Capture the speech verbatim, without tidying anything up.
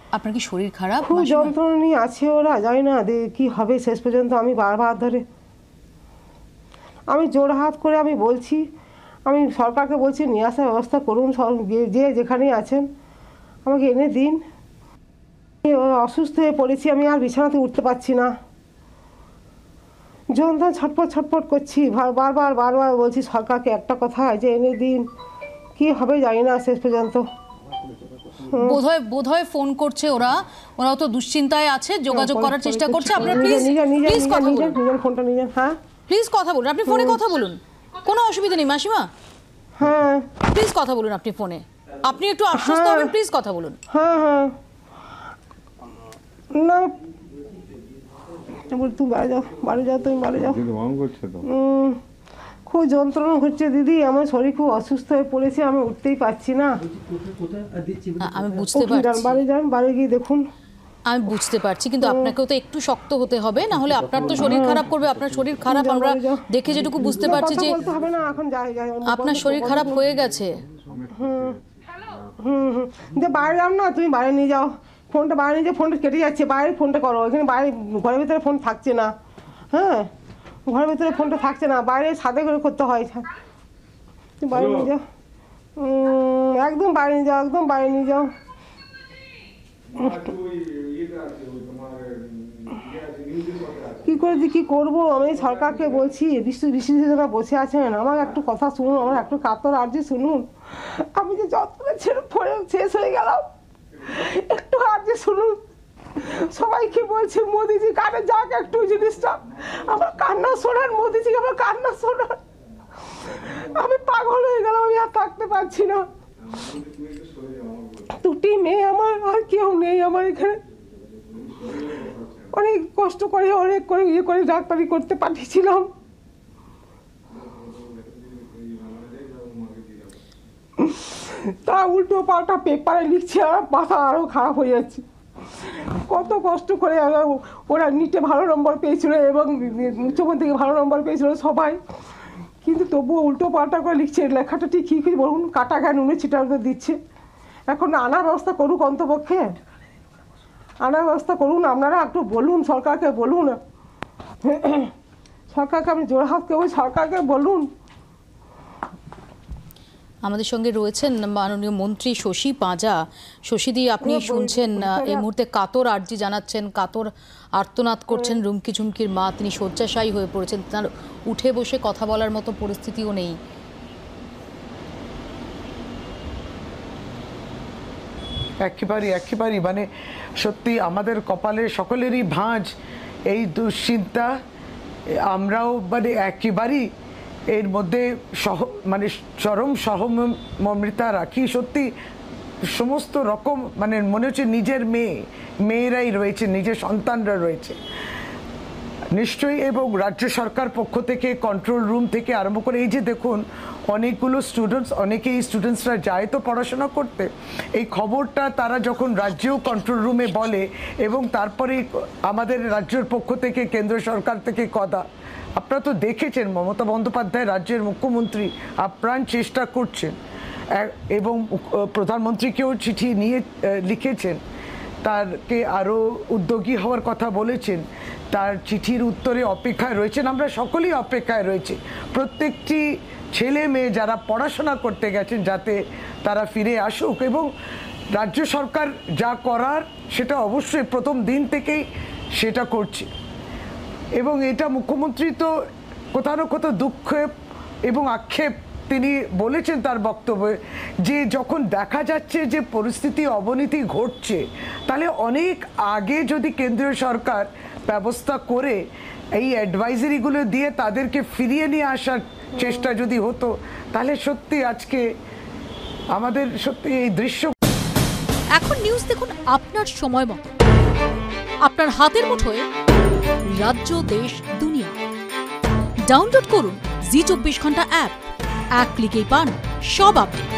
আপনার কি শরীর খারাপ? খুব যন্ত্রণা নিয়ে আছে ওরা, জানি না কি হবে শেষ পর্যন্ত। আমি বারবার ধরে আমি জোড়হাত করে আমি বলছি, আমি সরকারকে বলছি নিয়ে আসার ব্যবস্থা করুন, যে যেখানেই আছেন আমাকে এনে দিন। অসুস্থ হয়ে পড়েছি, আমি আর বিছানাতে উঠতে পারছি না, যন্ত্রণা ছটপট ছটপট করছি। বারবার বারবার বলছি সরকারকে একটা কথা যে এনে দিন, কি হবে জানি না শেষ পর্যন্ত। বোধহয় বোধহয় ফোন করছে ওরা, ওরাও তো দুশ্চিন্তায় আছে, যোগাযোগ করার চেষ্টা করছে। আপনারা প্লিজ প্লিজ কথা বলুন, নিজের ফোনটা নিজের। হ্যাঁ প্লিজ কথা বলুন, আপনি ফোনে কথা বলুন, কোনো অসুবিধা নেই মাসিমা। হ্যাঁ প্লিজ কথা বলুন আপনি ফোনে, আপনি একটু আশ্বস্ত হবেন, প্লিজ কথা বলুন। হ্যাঁ হ্যাঁ না তুমি বাড়ি যাও, বাড়ি যাও, তুমি বাড়ি যাও। খুব যন্ত্রণা হচ্ছে দিদি, আমার শরীর খুব অসুস্থ হয়ে পড়েছে, আমি উঠতেই পারছি না। আমি বুঝতে পারছি, বাড়ি যান, বাড়ি গিয়ে দেখুন। আমি বুঝতে পারছি, কিন্তু আপনাকেও তো একটু শক্ত হতে হবে, না হলে আপনার তো শরীর খারাপ করবে। আপনার শরীর খারাপ আমরা দেখে যেটুকু বুঝতে পারছি যে আপনার শরীর খারাপ হয়ে গেছে। হুম হুম হুম যে বাইরে যাও না, তুমি বাইরে নিয়ে যাও ফোনটা, বাইরে নিয়ে যাও, ফোনটা কেটে যাচ্ছে, বাইরে ফোনটা করো। এখানে বাইরে ঘরের ভিতরে ফোন থাকছে না। হ্যাঁ ঘরের ভিতরে ফোনটা থাকছে না, বাইরে ছাদে করে করতে হয়। তুমি বাইরে নিয়ে যাও, একদম বাইরে নিয়ে যাও, একদম বাইরে নিয়ে যাও। কি করে কি করবো আমি সরকারকে বলছি, বৃষ্টি বৃষ্টি যারা বসে আছেন, আমার একটু কথা শুনুন, আমার একটু কাতর আর্জি শুনুন। আমি যে যতটা ছেড়ে পড়ে শেষ হয়ে গেলাম, একটু আর্জি শুনুন। সবাইকে বলছে মোদিজি কানে যাক একটু জিনিসটা, আমার কান্না শোনান, মোদিজি আমার কান্না শোনান। আমি পাগল হয়ে গেলাম, আমি আর থাকতে পারছি না। দুটি মেয়ে আমার, আর কেউ নেই আমার এখানে। অনেক কষ্ট করে অনেক করে ইয়ে করে ডাক্তারি করতে পাঠিয়েছিলাম, তা উল্টো পাল্টা পেপারে লিখছে, আর মাথা আরও খারাপ হয়ে যাচ্ছে। কত কষ্ট করে ওরা নিটে ভালো নম্বর পেয়েছিল এবং উচ্চমাধ্যমিকে ভালো নম্বর পেয়েছিল সবাই, কিন্তু তবুও উল্টো পাল্টা করে লিখছে। লেখাটা ঠিক কী কী বলুন, কাটা গায়ে নুনে ছিটা দিচ্ছে। এখন আনার ব্যবস্থা করুক, অন্তপক্ষে আনার ব্যবস্থা করুন। আপনারা একটু বলুন সরকারকে, বলুন সরকারকে, আমি জোড়হাত করবো, সরকারকে বলুন। আমাদের সঙ্গে রয়েছেন মাননীয় মন্ত্রী শশী পাঁজা। শশীদি, আপনি শুনছেন এই মুহূর্তে কাতর আর্জি জানাচ্ছেন, কাতর আর্তনাদ করছেন রুমকি ঝুমকির মা। তিনি শয্যাশায়ী হয়ে পড়েছেন, তার উঠে বসে কথা বলার মতো পরিস্থিতিও নেই। একেবারে একেবারে মানে সত্যি আমাদের কপালে সকলেরই ভাঁজ এই দুশ্চিন্তা। আমরাও মানে একেবারেই এর মধ্যে সহ মানে চরম সহমর্মিতা রাখি। সত্যি সমস্ত রকম মানে মনে হচ্ছে নিজের মেয়ে মেয়েরাই রয়েছে, নিজের সন্তানরা রয়েছে নিশ্চয়ই। এবং রাজ্য সরকার পক্ষ থেকে কন্ট্রোল রুম থেকে আরম্ভ করে এই যে দেখুন অনেকগুলো স্টুডেন্টস, অনেকে এই স্টুডেন্টসরা যায় তো পড়াশোনা করতে, এই খবরটা তারা যখন রাজ্যেও কন্ট্রোল রুমে বলে এবং তারপরে আমাদের রাজ্যের পক্ষ থেকে কেন্দ্র সরকার থেকে কথা, আপনারা তো দেখেছেন মমতা বন্দ্যোপাধ্যায় রাজ্যের মুখ্যমন্ত্রী আপ্রাণ চেষ্টা করছেন এবং প্রধানমন্ত্রীকেও চিঠি নিয়ে লিখেছেন, তারকে আরও উদ্যোগী হওয়ার কথা বলেছেন, তার চিঠির উত্তরে অপেক্ষায় রয়েছেন। আমরা সকলেই অপেক্ষায় রয়েছে প্রত্যেকটি ছেলে মেয়ে যারা পড়াশোনা করতে গেছেন যাতে তারা ফিরে আসুক, এবং রাজ্য সরকার যা করার সেটা অবশ্যই প্রথম দিন থেকেই সেটা করছে। এবং এটা মুখ্যমন্ত্রী তো কোথাও না কোথাও দুঃখ এবং আক্ষেপ তিনি বলেছেন তার বক্তব্যে, যে যখন দেখা যাচ্ছে যে পরিস্থিতি অবনতি ঘটছে, তাহলে অনেক আগে যদি কেন্দ্রীয় সরকার ব্যবস্থা করে এই অ্যাডভাইজারিগুলো দিয়ে তাদেরকে ফিরিয়ে নিয়ে আসার চেষ্টা যদি হতো, তাহলে সত্যি আজকে আমাদের সত্যি এই দৃশ্য। এখন নিউজ দেখুন আপনার সময় মতো, আপনার হাতের মুঠোয় রাজ্য দেশ দুনিয়া। ডাউনলোড করুন জি চব্বিশ ঘন্টা অ্যাপ, এক ক্লিকেই পান সব আপডেট।